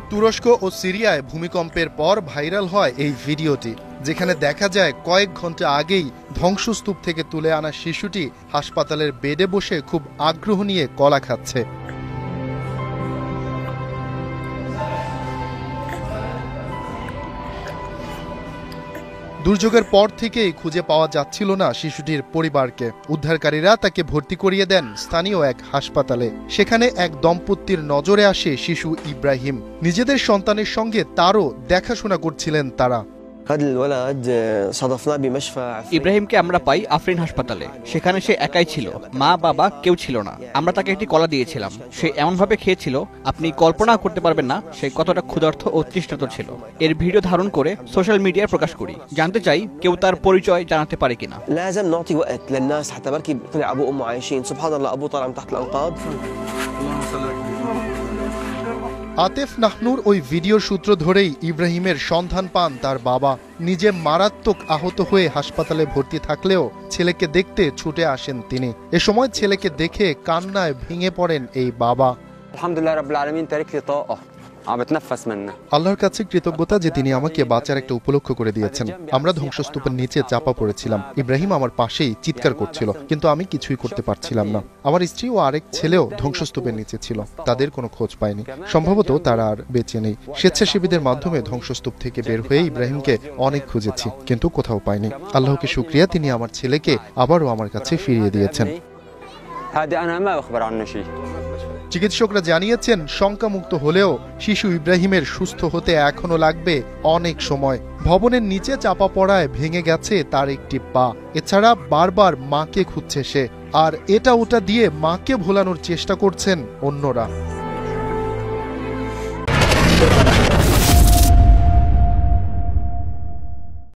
তুরস্ক ও সিরিয়ায় ভূমিকম্পের পর ভাইরাল হয় এই ভিডিওটি, যেখানে দেখা যায় কয়েক ঘন্টা আগেই ধ্বংসস্তূপ থেকে তুলে আনা শিশুটি হাসপাতালের বেডে বসে খুব আগ্রহ নিয়ে কলা খাচ্ছে। দুর্যোগের পর থেকেই খুঁজে পাওয়া যাচ্ছিল না শিশুটির পরিবারকে। উদ্ধারকারীরা তাকে ভর্তি করিয়ে দেন স্থানীয় এক হাসপাতালে। সেখানে এক দম্পতির নজরে আসে শিশু ইব্রাহিম। নিজেদের সন্তানের সঙ্গে তারও দেখাশোনা করছিলেন তারা। ইব্রাহিমকে আমরা পাই আফরিন হাসপাতালে। সেখানে সে একাই ছিল, মা বাবা কেউ ছিল না। আমরা তাকে একটি কলা দিয়েছিলাম। সে এমনভাবে খেয়েছিল আপনি কল্পনা করতে পারবেন না সে কতটা ক্ষুধার্ত ও তৃষ্ণার্ত ছিল। এর ভিডিও ধারণ করে সোশ্যাল মিডিয়ায় প্রকাশ করি। জানতে চাই কেউ তার পরিচয় জানাতে পারে কিনা। আতেফ নাহনুর ওই ভিডিওর সূত্র ধরেই ইব্রাহিমের সন্ধান পান তার বাবা। নিজে মারাত্মক আহত হয়ে হাসপাতালে ভর্তি থাকলেও ছেলেকে দেখতে ছুটে আসেন তিনি। এ সময় ছেলেকে দেখে কান্নায় ভেঙে পড়েন এই বাবা। আল্লাহর কাছে কৃতজ্ঞতা যে তিনি আমাকে বাঁচার একটা উপলক্ষ করে দিয়েছেন। আমরা ধ্বংসস্তূপের নিচে চাপা পড়েছিলাম। ইব্রাহিম আমার পাশেই চিৎকার করছিল, কিন্তু আমি কিছুই করতে পারছিলাম না। আমার স্ত্রী ও আরেক ছেলেও ধ্বংসস্তূপের নিচে ছিল। তাদের কোনো খোঁজ পাইনি। সম্ভবত তারা আর বেঁচে নেই। স্বেচ্ছাসেবীদের মাধ্যমে ধ্বংসস্তূপ থেকে বের হয়ে ইব্রাহিমকে অনেক খুঁজেছি, কিন্তু কোথাও পাইনি। আল্লাহকে শুকরিয়া, তিনি আমার ছেলেকে আবারও আমার কাছে ফিরিয়ে দিয়েছেন। চিকিৎসকরা জানিয়েছেন শঙ্কামুক্ত হলেও শিশু ইব্রাহিমের সুস্থ হতে এখনো লাগবে অনেক সময়। ভবনের নিচে চাপা পড়ায় ভেঙে গেছে তার একটি পা। এছাড়া বারবার মাকে খুঁজছে সে, আর এটা ওটা দিয়ে মাকে ভোলানোর চেষ্টা করছেন অন্যরা।